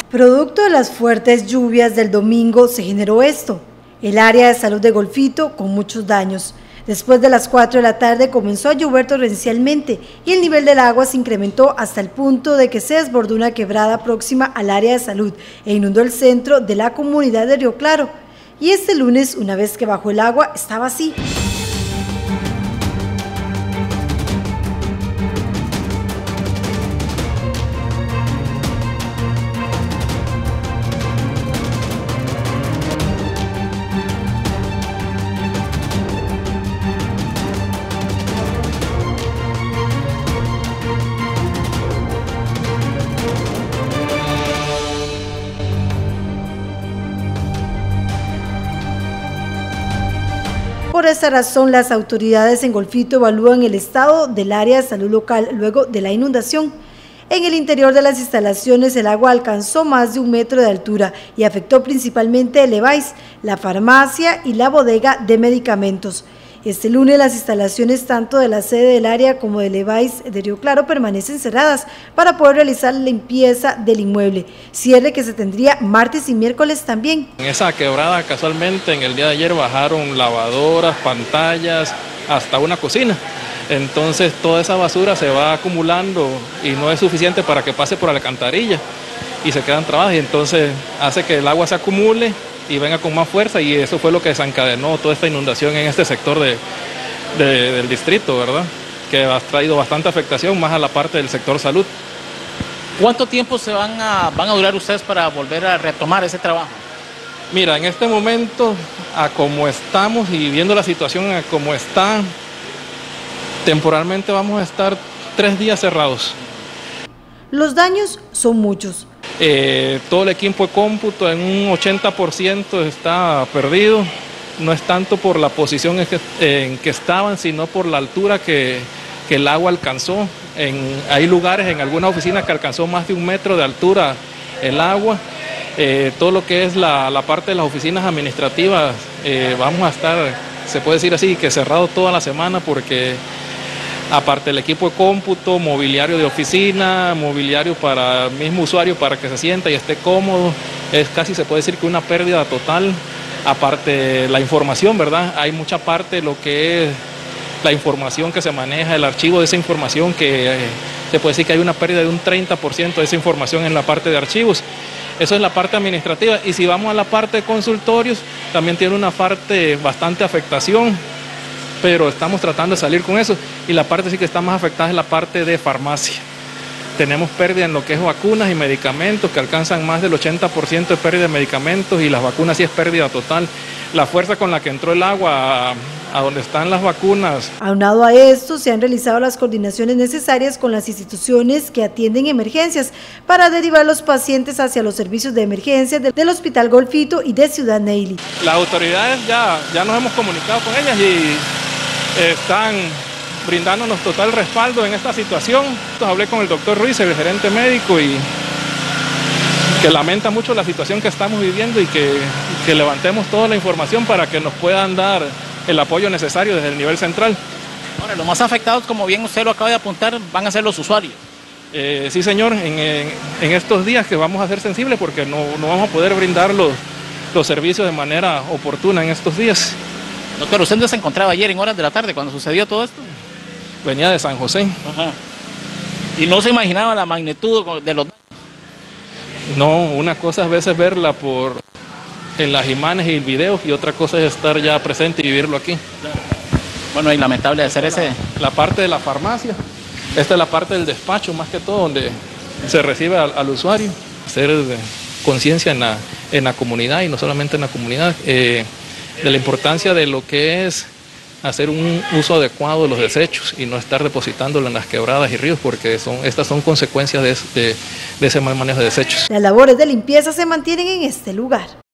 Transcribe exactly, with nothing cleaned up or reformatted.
Producto de las fuertes lluvias del domingo se generó esto, el área de salud de Golfito con muchos daños. Después de las cuatro de la tarde comenzó a llover torrencialmente y el nivel del agua se incrementó hasta el punto de que se desbordó una quebrada próxima al área de salud e inundó el centro de la comunidad de Río Claro. Y este lunes, una vez que bajó el agua, estaba así. Por esta razón, las autoridades en Golfito evalúan el estado del área de salud local luego de la inundación. En el interior de las instalaciones el agua alcanzó más de un metro de altura y afectó principalmente el Levi's, la farmacia y la bodega de medicamentos. Este lunes las instalaciones tanto de la sede del área como de Levi's de Río Claro permanecen cerradas para poder realizar la limpieza del inmueble, cierre que se tendría martes y miércoles también. En esa quebrada casualmente en el día de ayer bajaron lavadoras, pantallas, hasta una cocina. Entonces toda esa basura se va acumulando y no es suficiente para que pase por la alcantarilla y se quedan trabadas y entonces hace que el agua se acumule y venga con más fuerza y eso fue lo que desencadenó toda esta inundación en este sector de, de, del distrito, ¿verdad? Que ha traído bastante afectación más a la parte del sector salud. ¿Cuánto tiempo se van a, van a durar ustedes para volver a retomar ese trabajo? Mira, en este momento, a como estamos y viendo la situación a como está, temporalmente vamos a estar tres días cerrados. Los daños son muchos. Eh, todo el equipo de cómputo en un ochenta por ciento está perdido, no es tanto por la posición en que, en que estaban, sino por la altura que, que el agua alcanzó. En, hay lugares en algunas oficinas que alcanzó más de un metro de altura el agua. Eh, todo lo que es la, la parte de las oficinas administrativas, eh, vamos a estar, se puede decir así, que cerrado toda la semana porque aparte del equipo de cómputo, mobiliario de oficina, mobiliario para el mismo usuario para que se sienta y esté cómodo, es casi se puede decir que una pérdida total. Aparte la información, ¿verdad? Hay mucha parte de lo que es la información que se maneja, el archivo de esa información, que eh, se puede decir que hay una pérdida de un treinta por ciento de esa información en la parte de archivos. Eso es la parte administrativa. Y si vamos a la parte de consultorios, también tiene una parte bastante afectación, pero estamos tratando de salir con eso y la parte sí que está más afectada es la parte de farmacia. Tenemos pérdida en lo que es vacunas y medicamentos que alcanzan más del ochenta por ciento de pérdida de medicamentos y las vacunas sí es pérdida total. La fuerza con la que entró el agua a, a donde están las vacunas. Aunado a esto, se han realizado las coordinaciones necesarias con las instituciones que atienden emergencias para derivar los pacientes hacia los servicios de emergencia del Hospital Golfito y de Ciudad Neily. Las autoridades ya, ya nos hemos comunicado con ellas y están brindándonos total respaldo en esta situación. Hablé con el doctor Ruiz, el gerente médico, y que lamenta mucho la situación que estamos viviendo y que, que levantemos toda la información para que nos puedan dar el apoyo necesario desde el nivel central. Ahora, los más afectados, como bien usted lo acaba de apuntar, van a ser los usuarios. Eh, sí, señor, en, en, en estos días que vamos a ser sensibles porque no, no vamos a poder brindar los, los servicios de manera oportuna en estos días. Doctor, ¿usted dónde se encontraba ayer en horas de la tarde cuando sucedió todo esto? Venía de San José. Ajá. ¿Y no se imaginaba la magnitud de los daños? No, una cosa es a veces verla por en las imágenes y videos y otra cosa es estar ya presente y vivirlo aquí. Claro. Bueno, y lamentable hacer la, ese... La parte de la farmacia, esta es la parte del despacho más que todo, donde se recibe al, al usuario. Hacer conciencia en la, en la comunidad y no solamente en la comunidad, eh, de la importancia de lo que es hacer un uso adecuado de los desechos y no estar depositándolo en las quebradas y ríos porque son, estas son consecuencias de, de, de ese mal manejo de desechos. Las labores de limpieza se mantienen en este lugar.